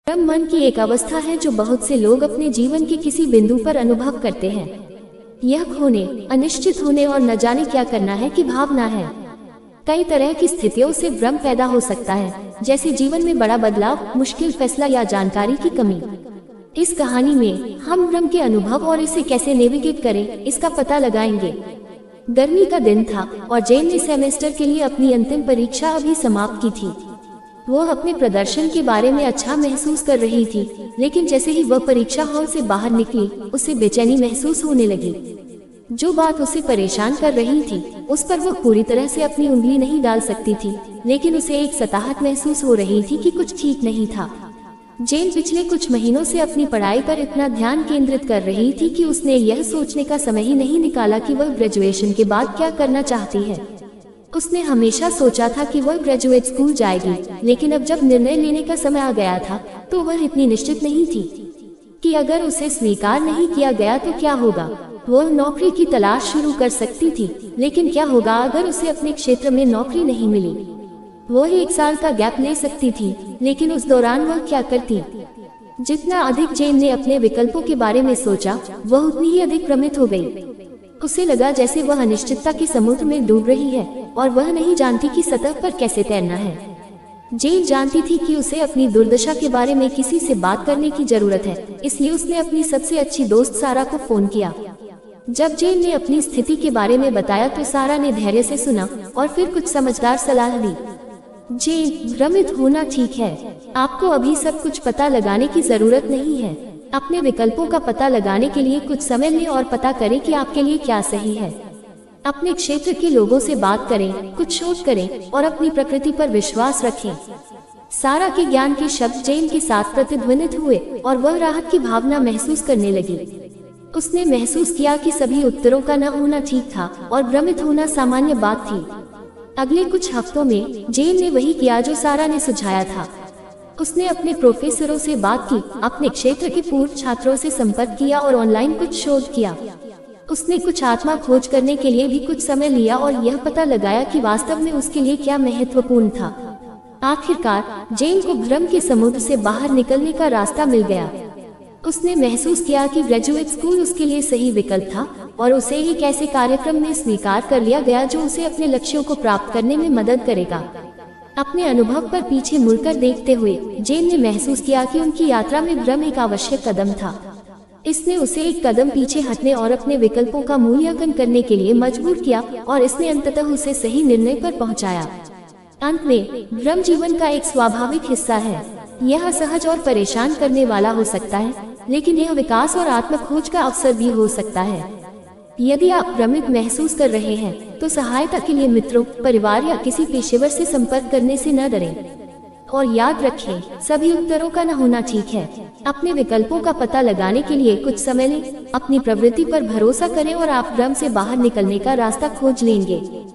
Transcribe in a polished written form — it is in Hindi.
भ्रम मन की एक अवस्था है जो बहुत से लोग अपने जीवन के किसी बिंदु पर अनुभव करते हैं। यह खोने, अनिश्चित होने और न जाने क्या करना है की भावना है। कई तरह की स्थितियों से भ्रम पैदा हो सकता है, जैसे जीवन में बड़ा बदलाव, मुश्किल फैसला या जानकारी की कमी। इस कहानी में हम भ्रम के अनुभव और इसे कैसे नेविगेट करें, इसका पता लगाएंगे। गर्मी का दिन था और जेन ने सेमेस्टर के लिए अपनी अंतिम परीक्षा अभी समाप्त की थी। वो अपने प्रदर्शन के बारे में अच्छा महसूस कर रही थी, लेकिन जैसे ही वह परीक्षा हॉल से बाहर निकली, उसे बेचैनी महसूस होने लगी। जो बात उसे परेशान कर रही थी, उस पर वह पूरी तरह से अपनी उंगली नहीं डाल सकती थी, लेकिन उसे एक सताहट महसूस हो रही थी कि कुछ ठीक नहीं था। जेन पिछले कुछ महीनों से अपनी पढ़ाई पर इतना ध्यान केंद्रित कर रही थी कि उसने यह सोचने का समय ही नहीं निकाला कि वह ग्रेजुएशन के बाद क्या करना चाहती है। उसने हमेशा सोचा था कि वह ग्रेजुएट स्कूल जाएगी, लेकिन अब जब निर्णय लेने का समय आ गया था, तो वह इतनी निश्चित नहीं थी कि अगर उसे स्वीकार नहीं किया गया तो क्या होगा। वह नौकरी की तलाश शुरू कर सकती थी, लेकिन क्या होगा अगर उसे अपने क्षेत्र में नौकरी नहीं मिली। वह 1 साल का गैप ले सकती थी, लेकिन उस दौरान वह क्या करती। जितना अधिक जेन ने अपने विकल्पों के बारे में सोचा, वह उतनी ही अधिक भ्रमित हो गई। उसे लगा जैसे वह अनिश्चितता के समुद्र में डूब रही है और वह नहीं जानती कि सतह पर कैसे तैरना है। जेन जानती थी कि उसे अपनी दुर्दशा के बारे में किसी से बात करने की जरूरत है, इसलिए उसने अपनी सबसे अच्छी दोस्त सारा को फोन किया। जब जेन ने अपनी स्थिति के बारे में बताया तो सारा ने धैर्य से सुना और फिर कुछ समझदार सलाह दी। जेन, भ्रमित होना ठीक है। आपको अभी सब कुछ पता लगाने की जरूरत नहीं है। अपने विकल्पों का पता लगाने के लिए कुछ समय लें और पता करें कि आपके लिए क्या सही है। अपने क्षेत्र के लोगों से बात करें, कुछ शोध करें और अपनी प्रकृति पर विश्वास रखें। सारा के ज्ञान के शब्द जेन के साथ प्रतिध्वनित हुए और वह राहत की भावना महसूस करने लगी। उसने महसूस किया कि सभी उत्तरों का न होना ठीक था और भ्रमित होना सामान्य बात थी। अगले कुछ हफ्तों में जेन ने वही किया जो सारा ने सुझाया था। उसने अपने प्रोफेसरों से बात की, अपने क्षेत्र के पूर्व छात्रों से संपर्क किया और ऑनलाइन कुछ शोध किया। उसने कुछ आत्मा खोज करने के लिए भी कुछ समय लिया और यह पता लगाया कि वास्तव में उसके लिए क्या महत्वपूर्ण था। आखिरकार जेन को भ्रम के समुद्र से बाहर निकलने का रास्ता मिल गया। उसने महसूस किया कि ग्रेजुएट स्कूल उसके लिए सही विकल्प था और उसे एक ऐसे कार्यक्रम में स्वीकार कर लिया गया जो उसे अपने लक्ष्यों को प्राप्त करने में मदद करेगा। अपने अनुभव पर पीछे मुड़कर देखते हुए जेन ने महसूस किया कि उनकी यात्रा में भ्रम एक आवश्यक कदम था। इसने उसे एक कदम पीछे हटने और अपने विकल्पों का मूल्यांकन करने के लिए मजबूर किया और इसने अंततः उसे सही निर्णय पर पहुंचाया। अंत में, भ्रम जीवन का एक स्वाभाविक हिस्सा है। यह असहज और परेशान करने वाला हो सकता है, लेकिन यह विकास और आत्मखोज का अवसर भी हो सकता है। यदि आप भ्रमित महसूस कर रहे हैं, तो सहायता के लिए मित्रों, परिवार या किसी पेशेवर से संपर्क करने से न डरें। और याद रखें, सभी उत्तरों का न होना ठीक है। अपने विकल्पों का पता लगाने के लिए कुछ समय लें, अपनी प्रवृत्ति पर भरोसा करें और आप भ्रम से बाहर निकलने का रास्ता खोज लेंगे।